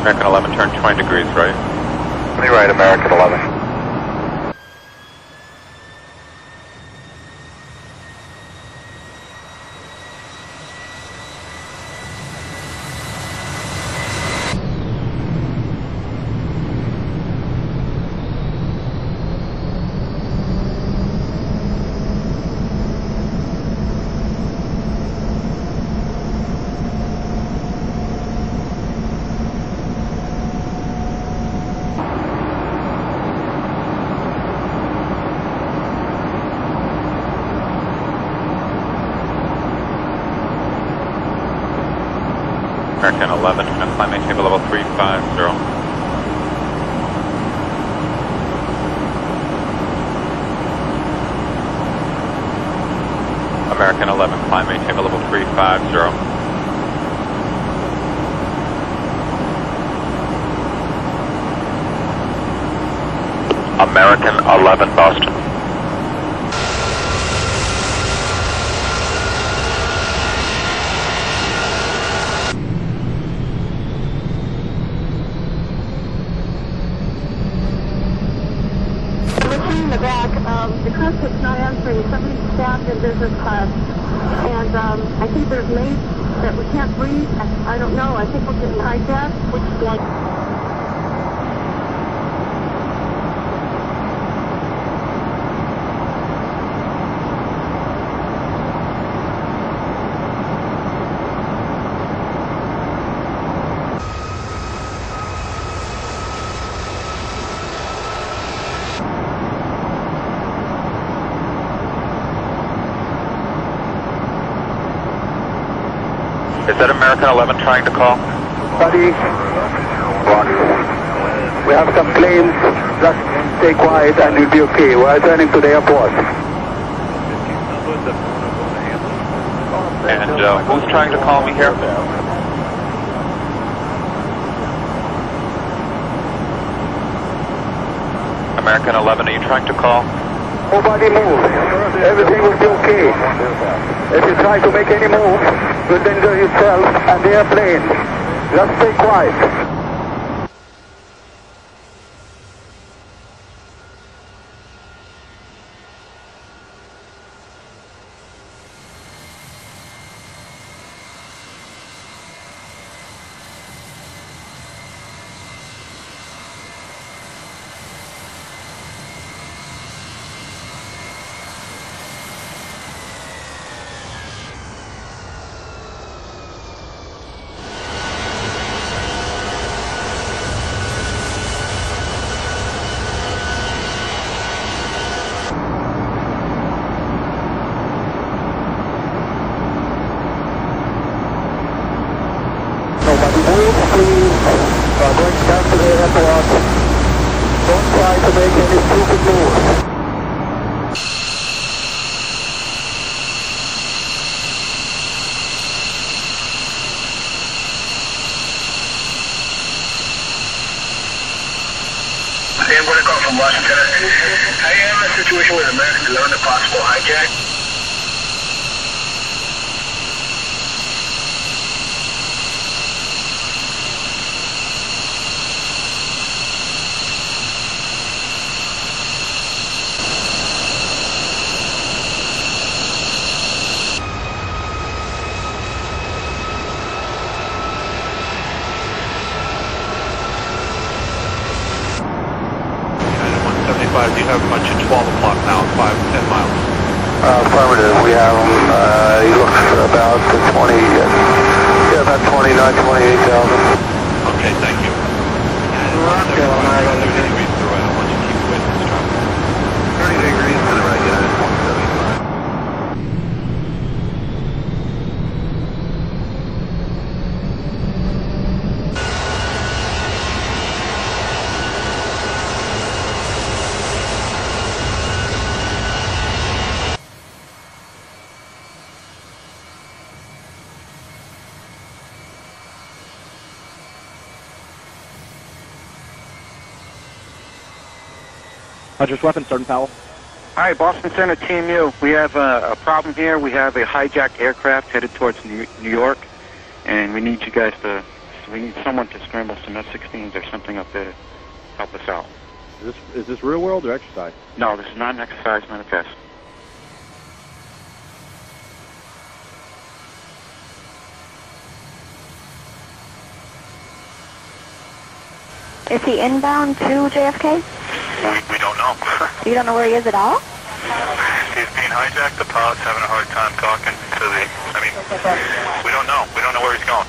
American 11, turn 20 degrees right. 20 right, American 11. American 11, climb maintain level 350. American 11, climb maintain level 350. American 11, Boston. The cockpit's not answering. Somebody's staffed in business class. And I think there's mates that we can't breathe. I don't know. I think we're getting hijacked. Which flight? Is that American 11 trying to call? Buddy, we have some planes. Just stay quiet and you'll be okay. We're turning to the airport. And who's trying to call me here? American 11, are you trying to call? Nobody move. Everything will be okay. If you try to make any move, you'll danger yourself and the airplane. Just stay quiet. Nobody move, please. We're going down to the airport. Don't try to make any stupid moves. I'm going to call from Washington. I am in a situation with American 11, a possible hijack. Do you have a bunch at 12 o'clock now, 10 miles? Affirmative. We have him. He looks about 20, about 29, 28,000. Okay, thank you. I don't want you to keep with this truck. 30 degrees to the right, yeah, it's 175. Roger, weapon, Sergeant Powell. All right, Boston Center, Team U. We have a problem here. We have a hijacked aircraft headed towards New York, and we need you guys to We need someone to scramble some F-16s or something up there to help us out. Is this real world or exercise? No, this is not an exercise, not a test. Is he inbound to JFK? We don't know. You don't know where he is at all? He's being hijacked. The pilot's having a hard time talking to the... I mean, we don't know. We don't know where he's going.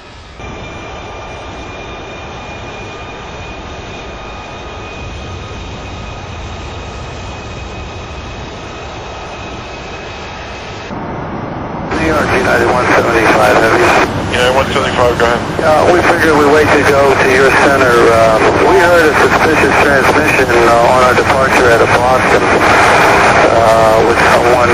New York, United 175 Heavy. Yeah, 175, go ahead. We figured we'd wait to go to your center. We heard a suspicious transmission on our departure out of Boston with someone,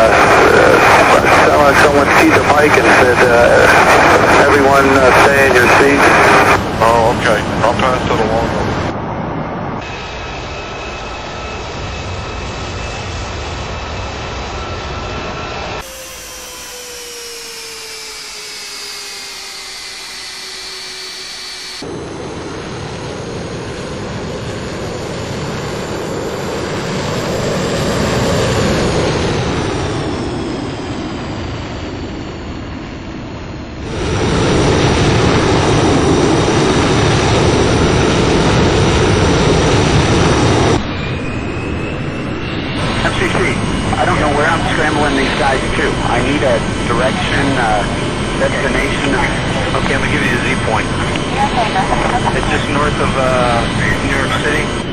someone keyed the mic and said, everyone stay in your seats. Oh, okay. I'll pass it along. I don't know where I'm scrambling these guys to. I need a direction, destination. Okay, I'm going to give you the Z point. It's just north of New York City.